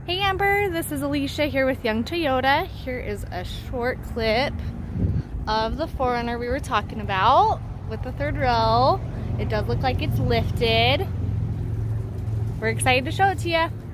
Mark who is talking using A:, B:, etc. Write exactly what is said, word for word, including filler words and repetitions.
A: Hey Amber, this is Alicia here with Young Toyota. Here is a short clip of the four runner we were talking about with the third row. It does look like it's lifted. We're excited to show it to you.